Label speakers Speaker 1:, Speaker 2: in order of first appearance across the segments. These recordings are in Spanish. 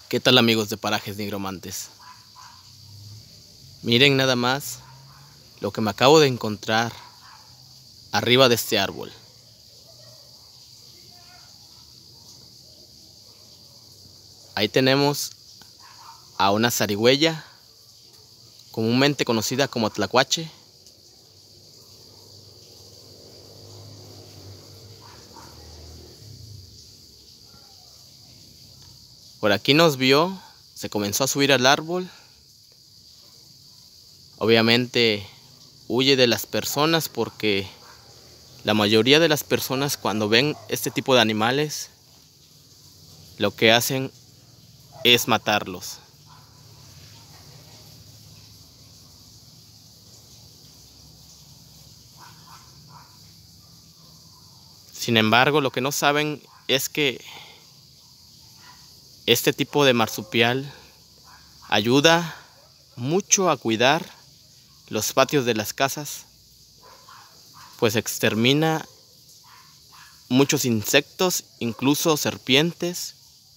Speaker 1: ¿Qué tal, amigos de Parajes Nigromantes? Miren nada más lo que me acabo de encontrar arriba de este árbol. Ahí tenemos a una zarigüeya, comúnmente conocida como tlacuache. Por aquí nos vio, se comenzó a subir al árbol. Obviamente huye de las personas porque la mayoría de las personas, cuando ven este tipo de animales, lo que hacen es matarlos. Sin embargo, lo que no saben es que este tipo de marsupial ayuda mucho a cuidar los patios de las casas, pues extermina muchos insectos, incluso serpientes.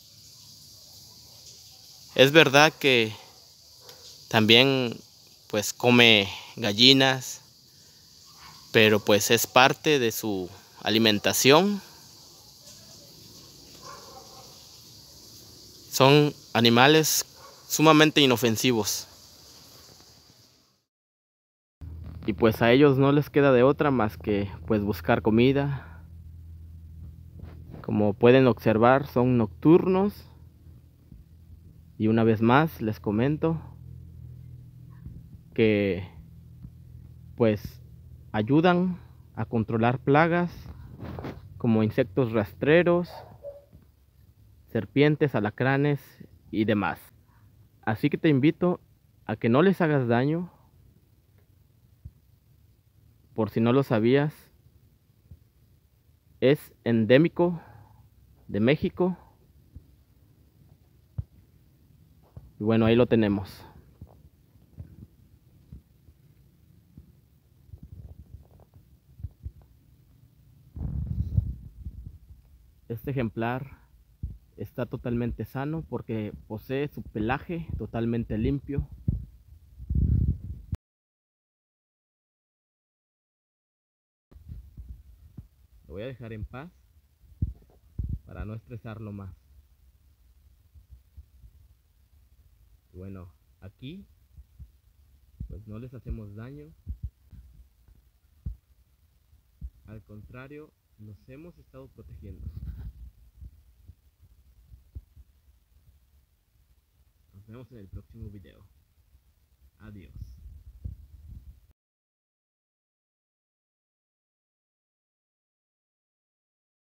Speaker 1: Es verdad que también pues come gallinas, pero pues es parte de su alimentación. Son animales sumamente inofensivos. Y pues a ellos no les queda de otra más que pues buscar comida. Como pueden observar, son nocturnos. Y una vez más les comento que pues ayudan a controlar plagas como insectos rastreros, serpientes, alacranes y demás. Así que te invito a que no les hagas daño. Por si no lo sabías, es endémico de México. Y bueno, ahí lo tenemos. Este ejemplar está totalmente sano porque posee su pelaje totalmente limpio. Lo voy a dejar en paz para no estresarlo más. Y bueno, aquí pues no les hacemos daño. Al contrario, nos hemos estado protegiendo. Nos vemos en el próximo video. Adiós.